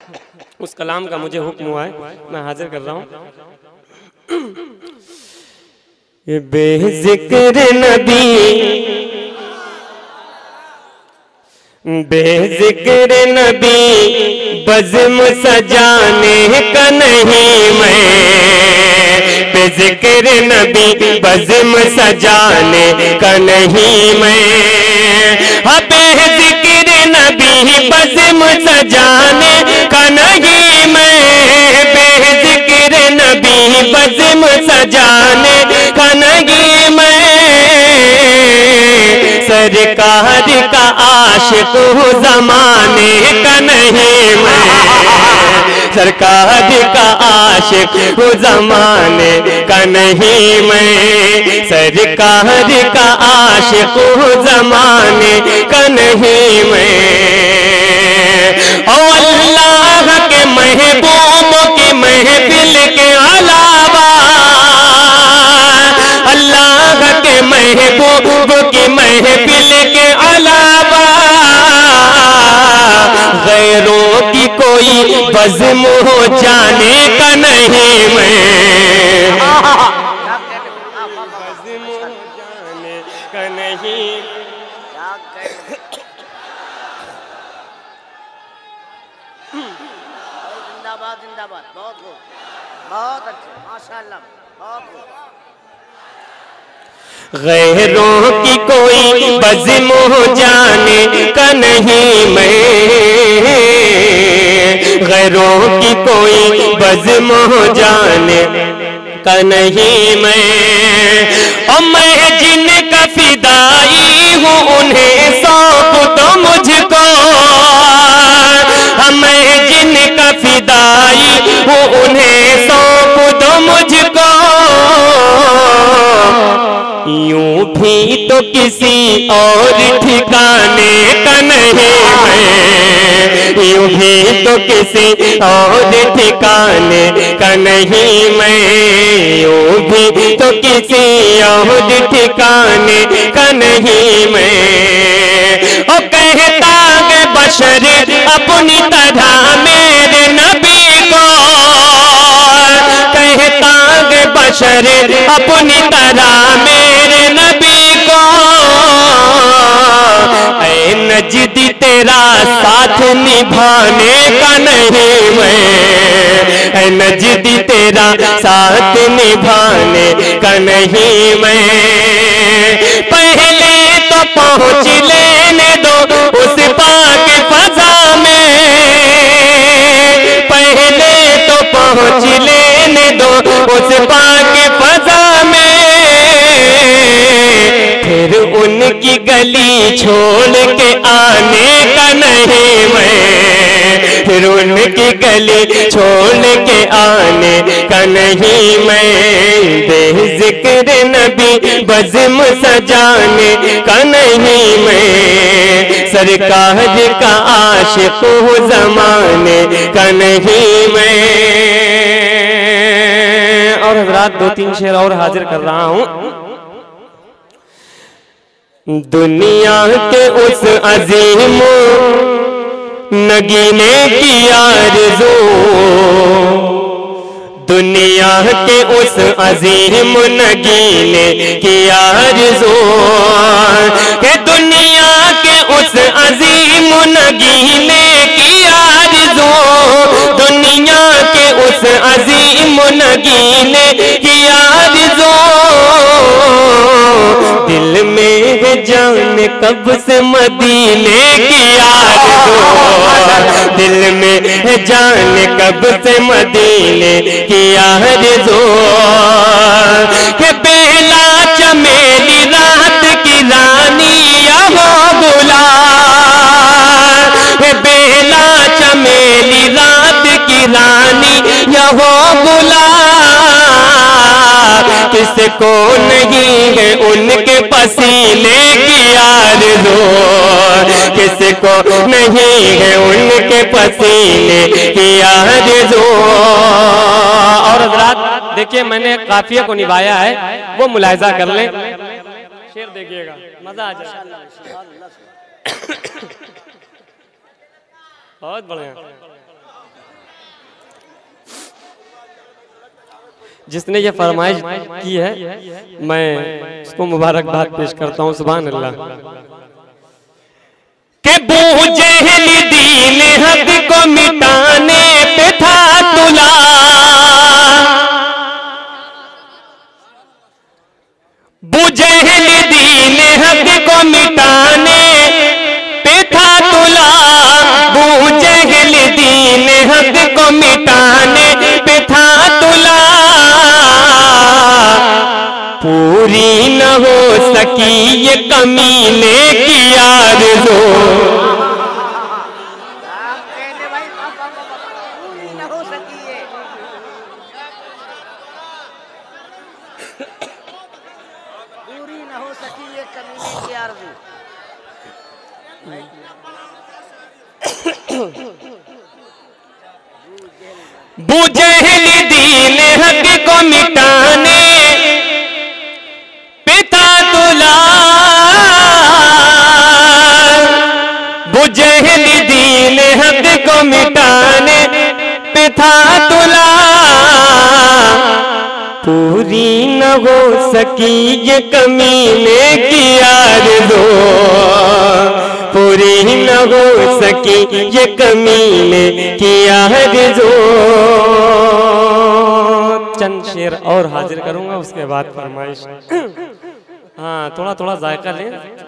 उस कलाम का मुझे हुक्म हुआ है, मैं हाजिर कर रहा हूँ। बेज़िक्र नबी, बेज़िक्र नबी बज़्म सजाने का नहीं मैं, बेज़िक्र नबी बज़्म सजाने का नहीं मैं, हाँ बेज़िक्र नबी बज़्म सजाने का नहीं मैं, बेज़िक्र नबी बज़्म सजाने का नहीं मैं, सरकार का आशिक हूँ ज़माने का नहीं मैं, सरकार का आशिक हूँ ज़माने का नहीं मैं, सरकार का आशिक हूँ ज़माने का नहीं मैं, और अल्लाह के महबूब की महफिल के अलावा, अल्लाह के महबूब की महफिल के अलावा गैरों की कोई बज़्म हो जाने का नहीं मैं, बज़्म हो जाने का नहीं। जिंदाबाद जिंदाबाद, बहुत खूब, बहुत अच्छे, माशाल्लाह, बहुत खूब। गैरों की कोई बज़्म हो जाने का नहीं मैं, गैरों की कोई बज़्म हो जाने का नहीं मैं, और मैं जिनका फिदाई हूँ उन्हें सौंप दो मुझको, मैं जिनका फिदाई हूँ उन्हें सौंप दो मुझको, यूं भी तो किसी और ठिकाने का नहीं मैं, यूं भी तो किसी और ठिकाने का नहीं मैं, यूं भी तो किसी और ठिकाने का नहीं मैं, और कहता है बशर अपनी तरह मेरे नबी को, कहता है बशर अपनी तरह मेरे नबी को, ऐ नजदी तेरा साथ निभाने का नहीं मैं, ऐ नजदी तेरा साथ निभाने का नहीं मैं, पहले तो पहुँच लेने दो उस पाक फज़ा में, पहले तो पहुँच लेने दो उस पाक फज़ा में, फिर उनकी गली छोड़ के आने का नहीं मैं, फिर उनकी गली छोड़ के आने का नहीं मैं, बेज़िक्र नबी बज़्म सजाने का नहीं मैं, सरकार का आशिक हूँ ज़माने का नहीं मैं। और हज़रात दो तीन शेर और हाजिर कर रहा हूँ। दुनिया के उस अजीम नगीने की आरज़ू, दुनिया के उस अजीम नगीने की आरज़ू, के दुनिया के उस अजीम नगीने की आरज़ू, दुनिया के उस अजीम नगीने की आरज़ू, दिल में है जान कब से मदीने की आरज़ू, दिल में है जान कब से मदीने की आरज़ू, के बेला चमेली रात की रानी यहाँ बुला, के बेला चमेली रात की रानी यहाँ बुला, किसको नहीं है उनके पसीने की आरज़ू, किसको नहीं है उनके पसीने की आरज़ू। और हज़रात देखिए मैंने काफिया को निभाया है, वो मुलाहिज़ा कर लें, शेर देखिएगा मजा आ जाए। बहुत बढ़िया। जिसने ये फरमाइश की है मैं उसको मुबारकबाद पेश करता हूँ। सुभान अल्लाह। के बू जहल दीन हक को मिटाने पे था तुला, बू जहल दीन हक को मिटाने पे था तुला, बू जहल दीन हक को मिटाने पे था तुला, पूरी न हो सकी ये कमीने की आरज़ू। भाई पूरी न हो सकी ये, पूरी न हो सकी ये कमीने की आरज़ू। बू जहल दीन हक को मिटाने पिता तुला, बू जहल दीन हक को मिटाने पिता तुला, पूरी न हो सकी ये कमीने की आरज़ू, पूरी न हो सकी ये कमीने की आरज़ू। चंद शेर और हाजिर करूंगा, उसके बाद फरमाइश। हाँ, थोड़ा थोड़ा जायका लें।